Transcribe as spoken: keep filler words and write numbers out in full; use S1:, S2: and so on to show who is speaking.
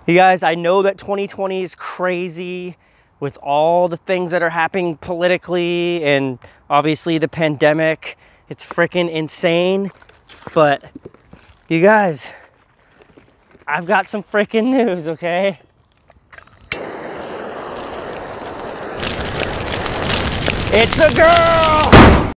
S1: You guys, I know that twenty twenty is crazy with all the things that are happening politically and obviously the pandemic. It's freaking insane. But you guys, I've got some freaking news, okay? It's a girl!